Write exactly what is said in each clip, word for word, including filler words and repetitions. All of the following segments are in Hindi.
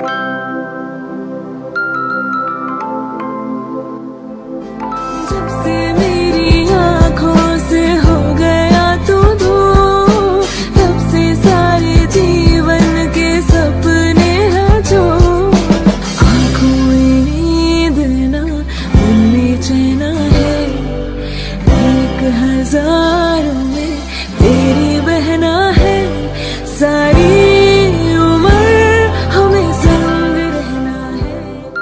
जब से मेरी आँखों से हो गया तू दूर, तब से सारे जीवन के सपने हैं जो आँखों में नींद ना, उनमें चैन है। एक हजारों में तेरी बहना है, सारी उम्र हमें संग रहना है।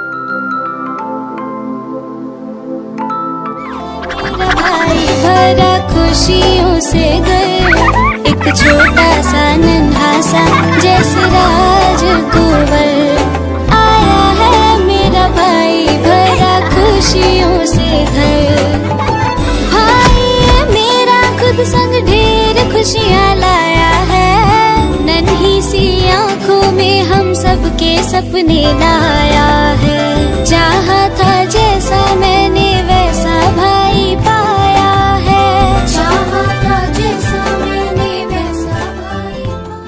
मेरा भाई भरा खुशियों से घर, एक छोटा सा नन्हा सा जैसे राजकुंवर आया है। मेरा भाई भरा खुशियों से घर, भाई मेरा खुद संग ढेर खुशियाँ लाया है। नन्ही सी आँखों में हम सबके सपने लाया है। चाहा था जैसा मैंने वैसा भाई पाया है, चाहा था जैसा मैंने वैसा भाई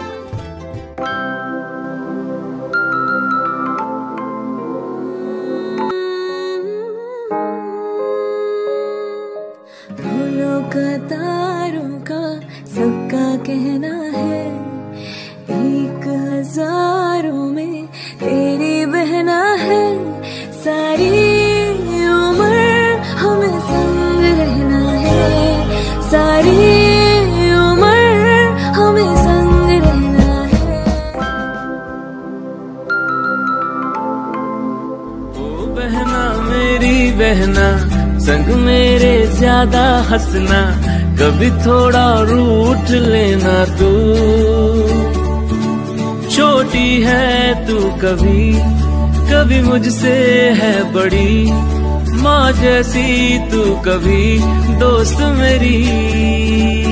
पाया। फूलों का तारों का सबका कहना है, एक हजारों में तेरी बहना है। सारी उम्र हमें संग रहना है, सारी उम्र हमें संग रहना है। ओ बहना मेरी बहना, संग मेरे ज्यादा हंसना, कभी थोड़ा रूठ लेना तू। छोटी है तू कभी कभी मुझसे है बड़ी, माँ जैसी तू कभी दोस्त मेरी।